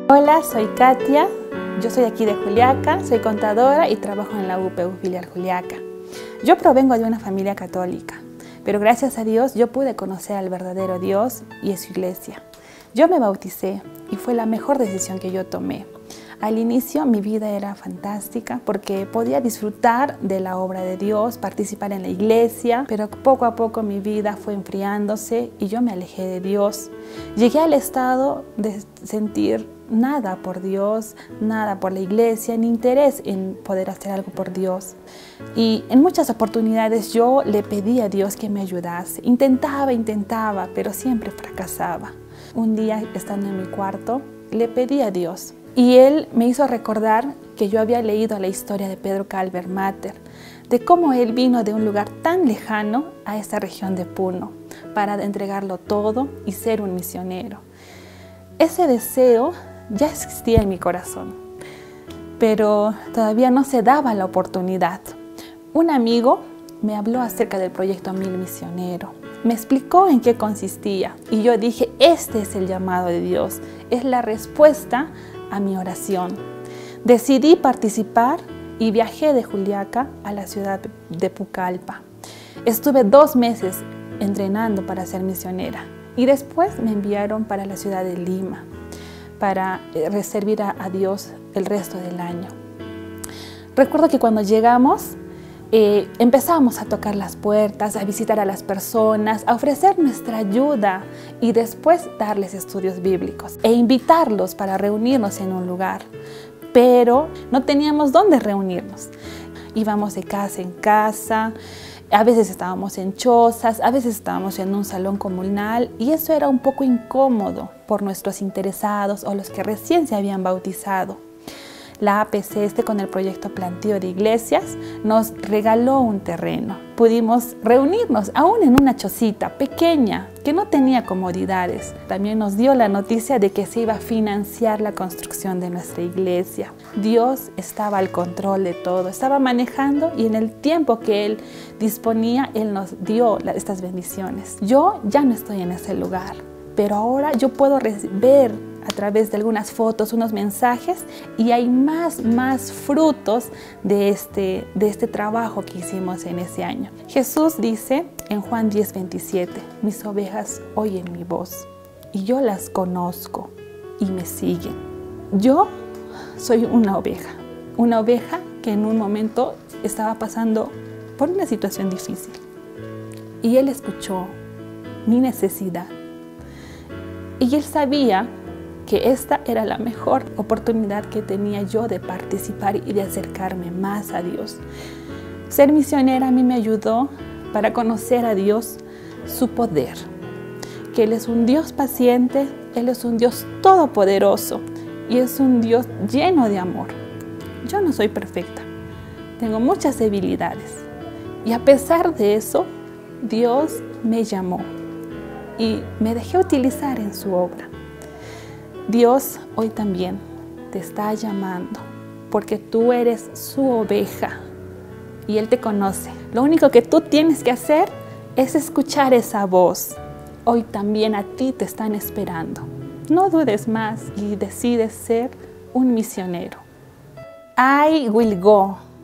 Hola, soy Katia, yo soy aquí de Juliaca, soy contadora y trabajo en la UPU filial Juliaca. Yo provengo de una familia católica, pero gracias a Dios yo pude conocer al verdadero Dios y a su iglesia. Yo me bauticé y fue la mejor decisión que yo tomé. Al inicio mi vida era fantástica porque podía disfrutar de la obra de Dios, participar en la iglesia, pero poco a poco mi vida fue enfriándose y yo me alejé de Dios. Llegué al estado de sentir nada por Dios, nada por la iglesia, ni interés en poder hacer algo por Dios. Y en muchas oportunidades yo le pedí a Dios que me ayudase. Intentaba, pero siempre fracasaba. Un día, estando en mi cuarto, le pedí a Dios. Y Él me hizo recordar que yo había leído la historia de Pedro Calver Mater, de cómo él vino de un lugar tan lejano a esta región de Puno para entregarlo todo y ser un misionero. Ese deseo ya existía en mi corazón, pero todavía no se daba la oportunidad. Un amigo me habló acerca del proyecto Mil Misionero. Me explicó en qué consistía y yo dije, este es el llamado de Dios, es la respuesta a mi oración. Decidí participar y viajé de Juliaca a la ciudad de Pucallpa. Estuve 2 meses entrenando para ser misionera y después me enviaron para la ciudad de Lima para servir a Dios el resto del año. Recuerdo que cuando llegamos empezamos a tocar las puertas, a visitar a las personas, a ofrecer nuestra ayuda y después darles estudios bíblicos e invitarlos para reunirnos en un lugar. Pero no teníamos dónde reunirnos. Íbamos de casa en casa, a veces estábamos en chozas, a veces estábamos en un salón comunal y eso era un poco incómodo por nuestros interesados o los que recién se habían bautizado. La APC con el proyecto Planteo de Iglesias nos regaló un terreno. Pudimos reunirnos aún en una chocita pequeña que no tenía comodidades. También nos dio la noticia de que se iba a financiar la construcción de nuestra iglesia. Dios estaba al control de todo, estaba manejando y en el tiempo que Él disponía, Él nos dio estas bendiciones. Yo ya no estoy en ese lugar, pero ahora yo puedo ver a través de algunas fotos, unos mensajes y hay más frutos de este trabajo que hicimos en ese año. Jesús dice en Juan 10:27, mis ovejas oyen mi voz y yo las conozco y me siguen. Yo soy una oveja que en un momento estaba pasando por una situación difícil y Él escuchó mi necesidad y Él sabía que esta era la mejor oportunidad que tenía yo de participar y de acercarme más a Dios. Ser misionera a mí me ayudó para conocer a Dios, su poder, que Él es un Dios paciente, Él es un Dios todopoderoso y es un Dios lleno de amor. Yo no soy perfecta, tengo muchas debilidades y a pesar de eso, Dios me llamó y me dejé utilizar en su obra. Dios hoy también te está llamando porque tú eres su oveja y Él te conoce. Lo único que tú tienes que hacer es escuchar esa voz. Hoy también a ti te están esperando. No dudes más y decides ser un misionero. I will go.